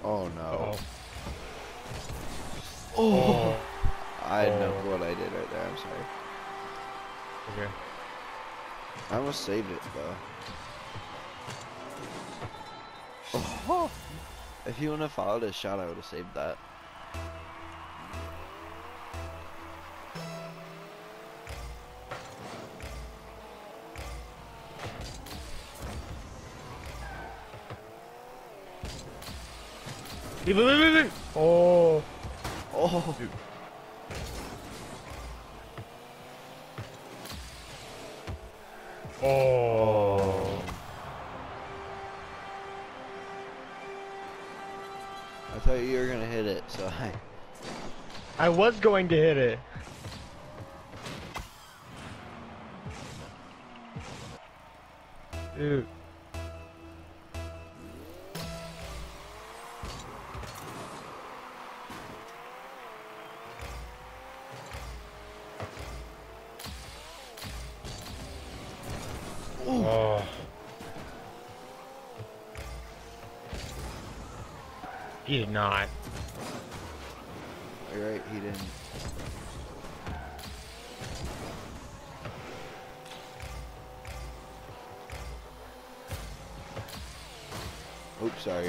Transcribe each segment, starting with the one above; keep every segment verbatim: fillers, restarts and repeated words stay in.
Oh no. Uh-oh. Oh. Oh. I know Oh. what I did right there. I'm sorry. Okay. I almost saved it though. Oh. If he wouldn't have followed his shot, I would have saved that. Oh. Oh. Dude. Oh. I thought you were gonna hit it, so I. I was going to hit it. Dude. Oh. He did not. You're right, he didn't. Oops, sorry.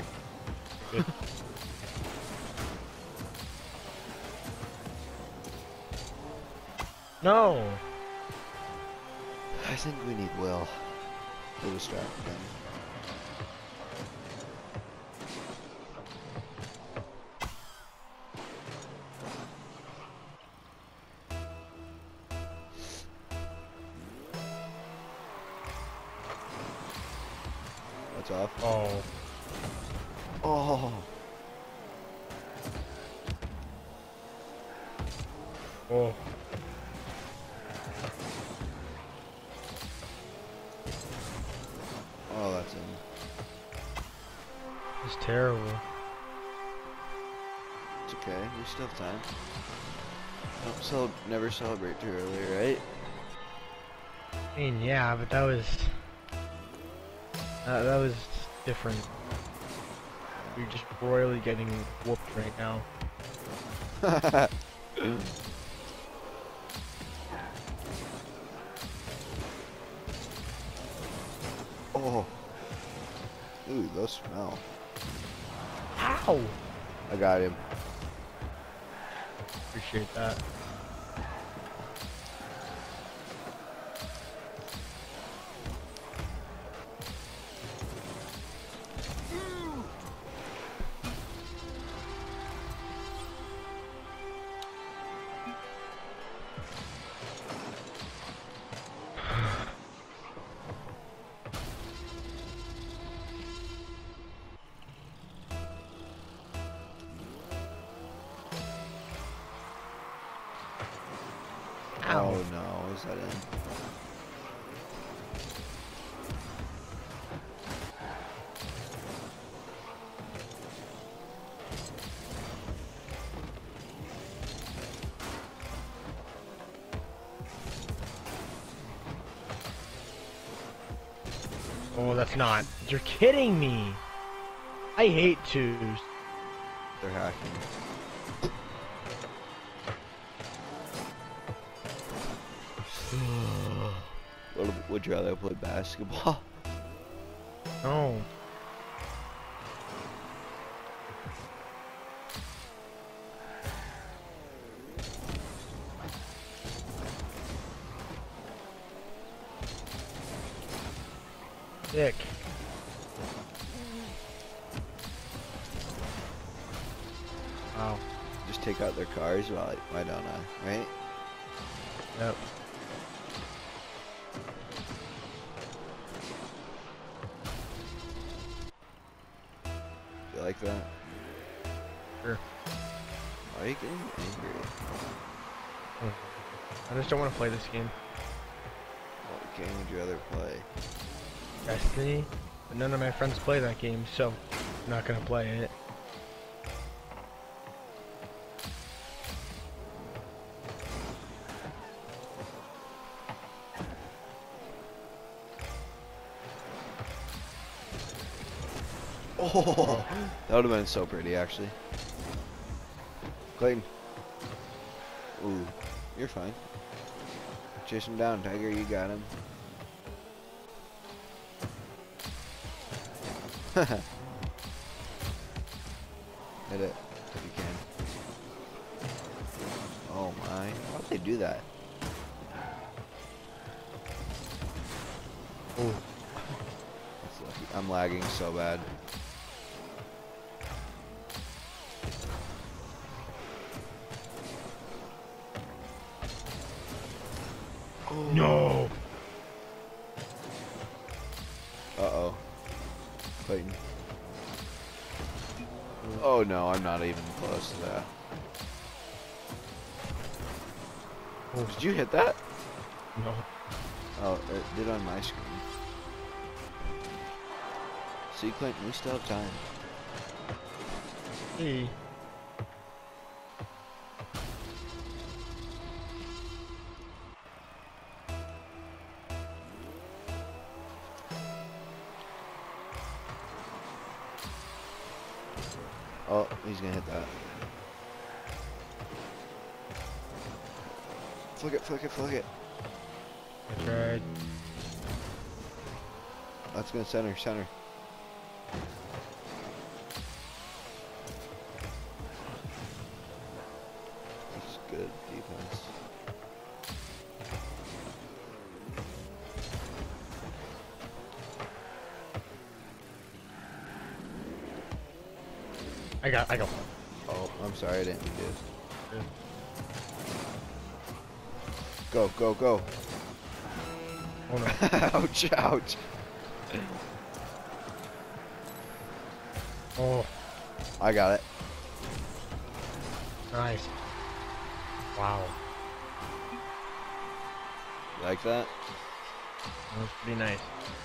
No. I think we need Will to distract him. That's off. Oh. Oh. Oh. Oh, that's in. It's terrible. It's okay. We still have time. Don't cel never celebrate too early, right? I mean, yeah, but that was uh, that was different. You're just royally getting whooped right now. Oh. Ooh, those smell. Ow! I got him. Appreciate that. Ow. Oh no, is that in? Oh, that's not. You're kidding me. I hate twos. They're hacking. What would you rather play basketball? No. Dick. Wow. Just take out their cars? Why, why don't I? Right? Yep. You like that? Sure. Why are you getting angry? I just don't want to play this game. What game would you rather play? Destiny, but none of my friends play that game, so I'm not gonna play it. Oh, that would have been so pretty, actually. Clayton. Ooh, you're fine. Chase him down, Tiger. You got him. Hit it if you can. Oh my! Why would they do that? Oh. That's lucky. I'm lagging so bad. Oh. No. Uh oh. Clayton. Oh no, I'm not even close to that. Oh. Did you hit that? No. Oh, it did on my screen. See, Clinton, we still have time. Hey. Oh, he's gonna hit that. Flick it, flick it, flick it. I tried. That's gonna center, center. That's good defense. I got, I got. Oh, I'm sorry, I didn't mean Yeah. to. Go, go, go. Oh no. Ouch, ouch. Oh, I got it. nice. Wow. You like that? That was pretty nice.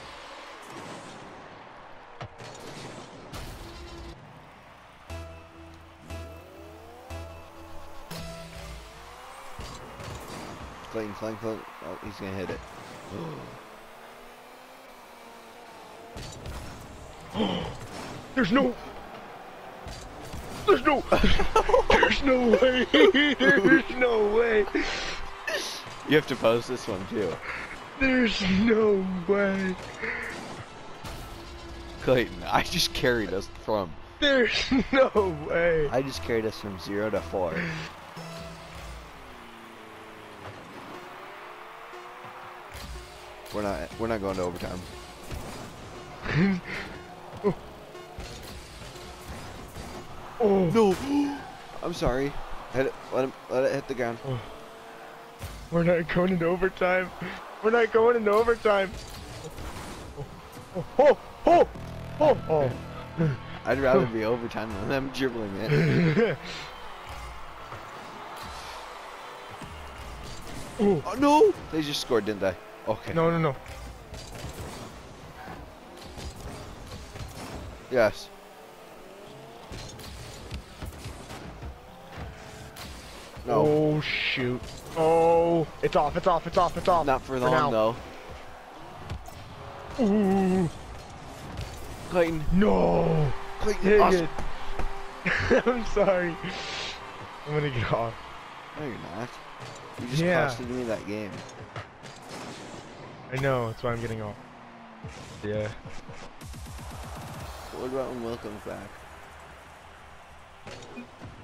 Clayton, Clayton, Clayton. Oh, he's gonna hit it. There's no. There's no. There's no way. There's no way. You have to post this one too. There's no way. Clayton, I just carried us from. There's no way. I just carried us from zero to four. We're not. We're not going to overtime. Oh. Oh No. I'm sorry. Hit it. Let him. Let it hit the ground. Oh. We're not going into overtime. We're not going into overtime. Oh, oh, oh, oh, oh. I'd rather be overtime than them dribbling it. Oh. Oh no! They just scored, didn't they? Okay. No, no, no. Yes. No. Oh shoot. Oh, it's off, it's off, it's off, it's off. Not for now. long though. Ooh. Clayton. No. Clayton. Dang Awesome. it. I'm sorry. I'm gonna get off. No, you're not. You just Yeah. costed me that game. I know, that's why I'm getting off. Yeah. What about when Will comes back?